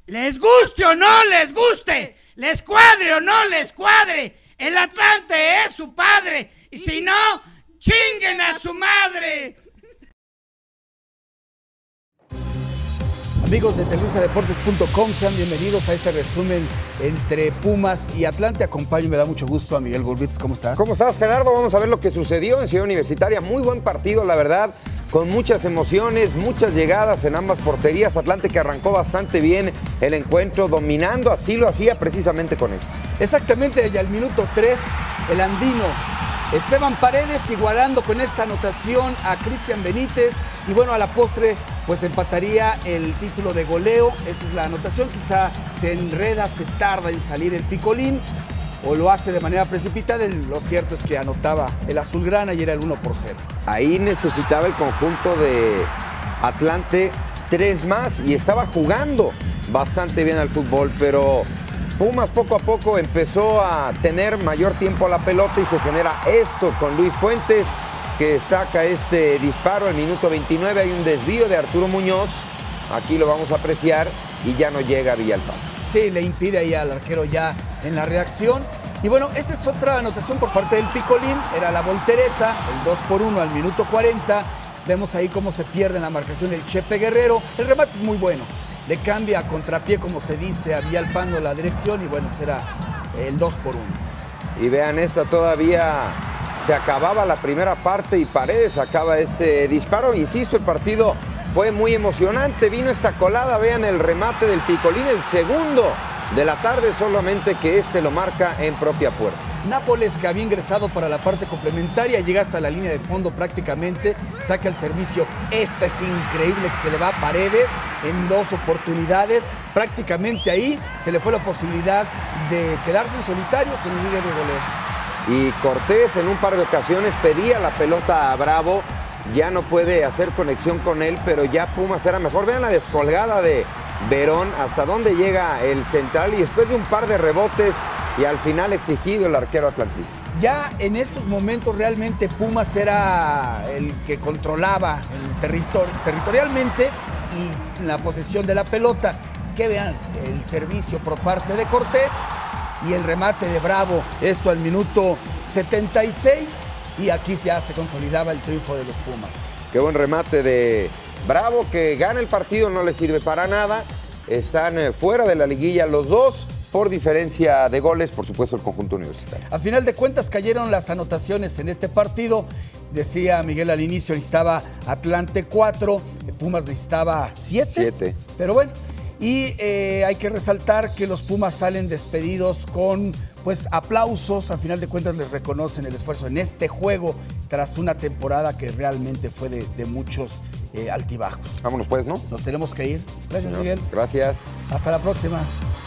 Les guste o no les guste, les cuadre o no les cuadre, el Atlante es su padre, y si no, chinguen a su madre. Amigos de televisadeportes.com, sean bienvenidos a este resumen entre Pumas y Atlante. Acompaño, me da mucho gusto a Miguel Gurvitz. ¿Cómo estás? ¿Cómo estás, Gerardo? Vamos a ver lo que sucedió en Ciudad Universitaria. Muy buen partido, la verdad, con muchas emociones, muchas llegadas en ambas porterías. Atlante que arrancó bastante bien el encuentro, dominando, así lo hacía precisamente con esto. Exactamente, y al minuto 3, el andino Esteban Paredes igualando con esta anotación a Cristian Benítez, y bueno, a la postre pues empataría el título de goleo. Esa es la anotación, quizá se enreda, se tarda en salir el picolín o lo hace de manera precipitada. Lo cierto es que anotaba el azulgrana y era el 1-0. Ahí necesitaba el conjunto de Atlante 3 más y estaba jugando bastante bien al fútbol, pero Pumas poco a poco empezó a tener mayor tiempo a la pelota y se genera esto con Luis Fuentes, que saca este disparo al minuto 29. Hay un desvío de Arturo Muñoz, aquí lo vamos a apreciar, y ya no llega a Villalpando. Sí, le impide ahí al arquero ya en la reacción. Y bueno, esta es otra anotación por parte del picolín, era la voltereta, el 2-1 al minuto 40. Vemos ahí cómo se pierde en la marcación el Chepe Guerrero. El remate es muy bueno, le cambia a contrapié, como se dice, a Villalpando la dirección, y bueno, pues era el 2-1. Y vean, esta todavía se acababa la primera parte y Paredes acaba este disparo. Insisto, el partido fue muy emocionante, vino esta colada, vean el remate del picolín, el segundo de la tarde, solamente que este lo marca en propia puerta. Nápoles, que había ingresado para la parte complementaria, llega hasta la línea de fondo prácticamente, saca el servicio. Esta es increíble, que se le va a Paredes en 2 oportunidades. Prácticamente ahí se le fue la posibilidad de quedarse en solitario con el líder de goleo. Y Cortés en un par de ocasiones pedía la pelota a Bravo, ya no puede hacer conexión con él, pero ya Pumas era mejor. Vean la descolgada de Verón, hasta dónde llega el central, y después de un par de rebotes y al final exigido el arquero atlantista. Ya en estos momentos realmente Pumas era el que controlaba el territorialmente y la posesión de la pelota. Que vean el servicio por parte de Cortés y el remate de Bravo, esto al minuto 76, y aquí ya se consolidaba el triunfo de los Pumas. Qué buen remate de Bravo, que gana el partido, no le sirve para nada. Están fuera de la liguilla los dos, por diferencia de goles, por supuesto, el conjunto universitario. A final de cuentas cayeron las anotaciones en este partido. Decía Miguel al inicio, necesitaba Atlante 4, Pumas necesitaba 7. Pero bueno, y hay que resaltar que los Pumas salen despedidos con pues aplausos. A final de cuentas les reconocen el esfuerzo en este juego tras una temporada que realmente fue de muchos altibajos. Vámonos pues, ¿no? Nos tenemos que ir. Gracias, Miguel. Gracias. Hasta la próxima.